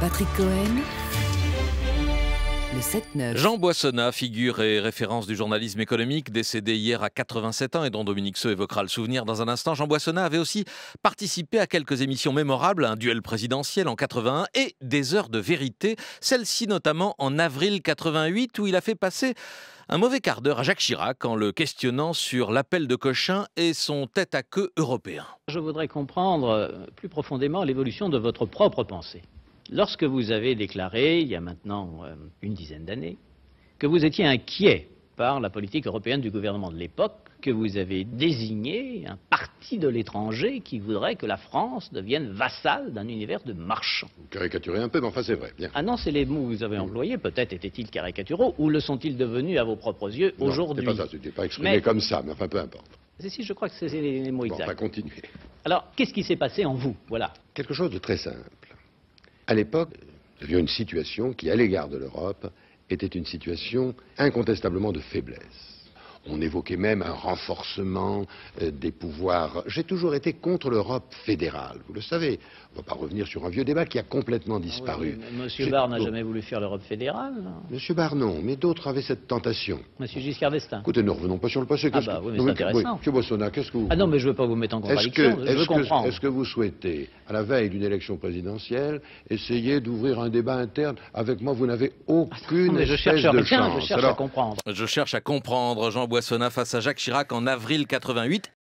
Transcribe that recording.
Patrick Cohen, le 7-9. Jean Boissonnat, figure et référence du journalisme économique, décédé hier à 87 ans et dont Dominique Seux évoquera le souvenir dans un instant. Jean Boissonnat avait aussi participé à quelques émissions mémorables, un duel présidentiel en 81 et des heures de vérité, celle-ci notamment en avril 88 où il a fait passer un mauvais quart d'heure à Jacques Chirac en le questionnant sur l'appel de Cochin et son tête-à-queue européen. Je voudrais comprendre plus profondément l'évolution de votre propre pensée. Lorsque vous avez déclaré, il y a maintenant une dizaine d'années, que vous étiez inquiet par la politique européenne du gouvernement de l'époque, que vous avez désigné un parti de l'étranger qui voudrait que la France devienne vassale d'un univers de marchands. Vous caricaturez un peu, mais enfin c'est vrai. Bien. Ah non, c'est les mots que vous avez employés. Peut-être étaient-ils caricaturaux, ou le sont-ils devenus à vos propres yeux aujourd'hui? Non, c'était pas exprimé comme ça, mais enfin peu importe. Si, je crois que c'est les mots exacts. On va continuer. Alors, qu'est-ce qui s'est passé en vous? Voilà. Quelque chose de très simple. À l'époque, nous avions une situation qui, à l'égard de l'Europe, était une situation incontestablement de faiblesse. On évoquait même un renforcement des pouvoirs. J'ai toujours été contre l'Europe fédérale, vous le savez. On ne va pas revenir sur un vieux débat qui a complètement disparu. Oui, Monsieur Barre n'a jamais voulu faire l'Europe fédérale. Monsieur Barre, non, mais d'autres avaient cette tentation. Monsieur Giscard d'Estaing. Écoutez, ne revenons pas sur le passé. Ah bah oui, mais c'est intéressant. Monsieur Boissonnat, qu'est-ce que vous... Ah non, mais je ne veux pas vous mettre en contradiction, je veux comprendre. Est-ce que vous souhaitez, à la veille d'une élection présidentielle, essayer d'ouvrir un débat interne avec moi? Vous n'avez aucune espèce de chance. Je cherche à comprendre. Je cherche à comprendre Jean Boissonnat face à Jacques Chirac en avril 88.